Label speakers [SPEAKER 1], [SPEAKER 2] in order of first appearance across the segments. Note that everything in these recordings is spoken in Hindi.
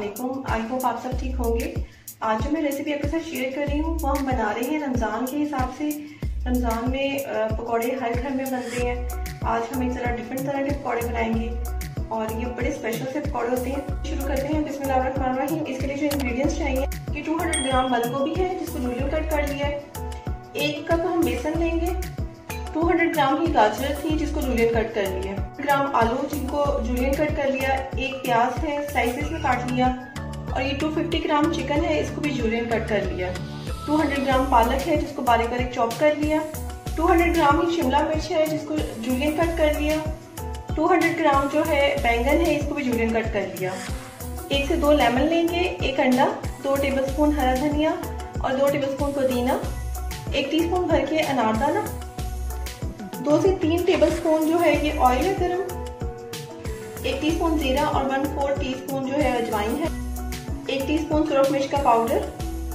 [SPEAKER 1] वालेकुम। आई होप आप सब ठीक होंगे। आज जो मैं रेसिपी आपके साथ शेयर कर रही हूँ वो हम बना रहे हैं रमज़ान के हिसाब से। रमज़ान में पकौड़े हर घर में बनते हैं। आज हम एक ज़रा डिफरेंट तरह के पकौड़े बनाएंगे और ये बड़े स्पेशल से पकौड़े होते हैं। शुरू करते हैं बिस्मिल्लाहिर्रहमानिर्रहीम। इसके लिए जो इंग्रेडिएंट्स चाहिए कि 200 ग्राम बंद गोभी है जिसको जूलियन कट कर लिया है। 1 कप हम बेसन लेंगे। 200 ग्राम ही गाजर थी जिसको जूलियन कट कर लिया। ग्राम आलू जिनको जूलियन कट कर लिया। 1 प्याज है स्लाइसेस में काट लिया और ये 250 ग्राम चिकन है इसको भी जूलियन कट कर लिया। 200 ग्राम पालक है जिसको बारीक बारीक चॉप कर लिया। 200 ग्राम ही शिमला मिर्च है जिसको जूलियन कट कर लिया। 200 ग्राम जो है बैंगन है इसको भी जूलियन कट कर लिया। 1 से 2 लेमन लेंगे। 1 अंडा, 2 टेबलस्पून हरा धनिया और 2 टेबलस्पून पुदीना, 1 टीस्पून भर के अनारदाना, 2 से 3 टेबलस्पून जो है ये ऑयल है गरम, 1 टीस्पून जीरा और 1/4 टीस्पून जो है अजवाइन है, 1 टीस्पून सुरख मिर्च का पाउडर,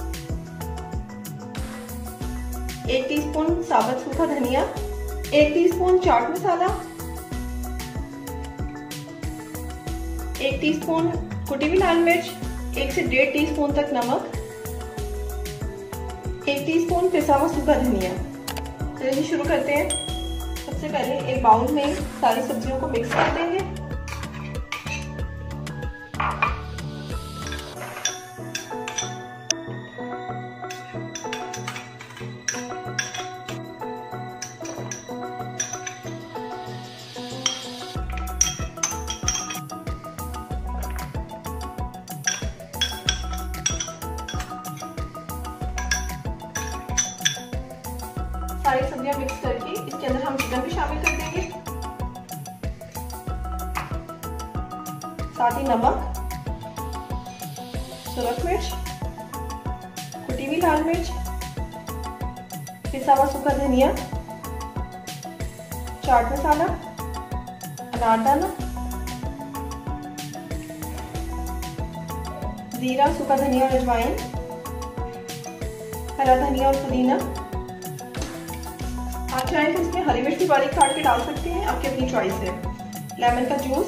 [SPEAKER 1] 1 टीस्पून साबुत सूखा धनिया, 1 टीस्पून चाट मसाला, 1 टीस्पून कुटी हुई लाल मिर्च, 1 से 1.5 टीस्पून तक नमक, 1 टीस्पून पिसा हुआ सूखा धनिया। चलिए शुरू करते हैं। सबसे पहले एक बाउल में सारी सब्जियों को मिक्स कर देंगे। सारी सब्जियां मिक्स करके इसके अंदर हम चिकन भी शामिल कर देंगे, साथ ही नमक, सुरख मिर्च, कुटी हुई लाल मिर्च, पिसा हुआ सूखा धनिया, चाट मसाला, अनारदाना, जीरा, सूखा धनिया और अजवाइन, हरा धनिया और पुदीना। आप चाहें तो इसमें हरी मिर्च भी बारीक काट के डाल सकते हैं, आपकी अपनी चॉइस है। लेमन का जूस,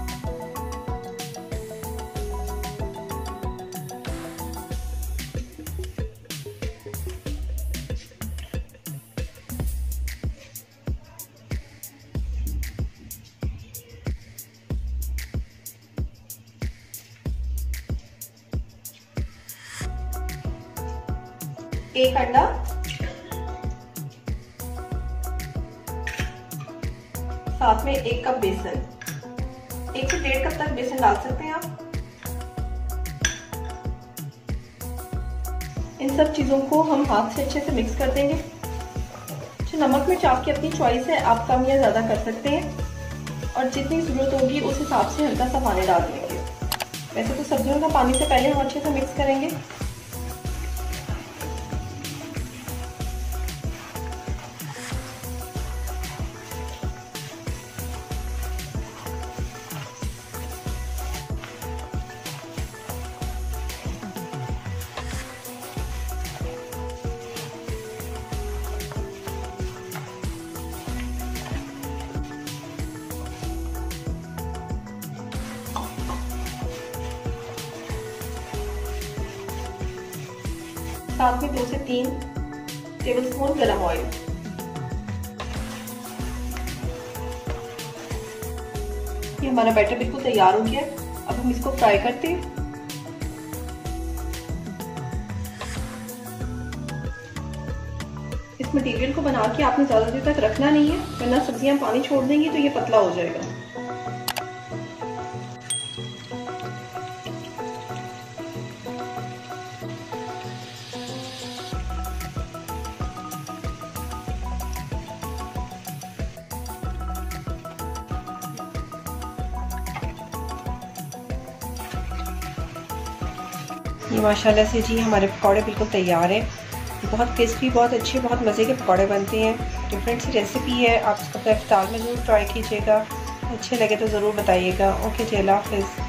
[SPEAKER 1] एक अंडा, साथ में 1 कप बेसन, 1 से 1.5 कप तक बेसन डाल सकते हैं आप। इन सब चीजों को हम हाथ से अच्छे से मिक्स कर देंगे। नमक मिर्च आपकी अपनी चॉइस है, आप कम या ज्यादा कर सकते हैं और जितनी जरूरत होगी उस हिसाब से हल्का सा पानी डाल देंगे। वैसे तो सब्जियों का पानी से पहले हम अच्छे से मिक्स करेंगे। साथ में 2 से 3 टेबलस्पून गरम ऑयल। ये हमारा बैटर बिल्कुल तैयार हो गया। अब हम इसको फ्राई करते हैं। इस मटेरियल को बना के आपने ज्यादा देर तक रखना नहीं है, वरना सब्जियां पानी छोड़ देंगी तो ये पतला हो जाएगा। ये माशाल्लाह से जी हमारे पकौड़े बिल्कुल तैयार हैं। बहुत क्रिस्पी, बहुत अच्छे, बहुत मज़े के पकौड़े बनते हैं। डिफरेंट सी रेसिपी है, आप इसको इफ्तार में ज़रूर ट्राई कीजिएगा। अच्छे लगे तो ज़रूर बताइएगा। ओके जी, अल्लाह हाफ़िज़।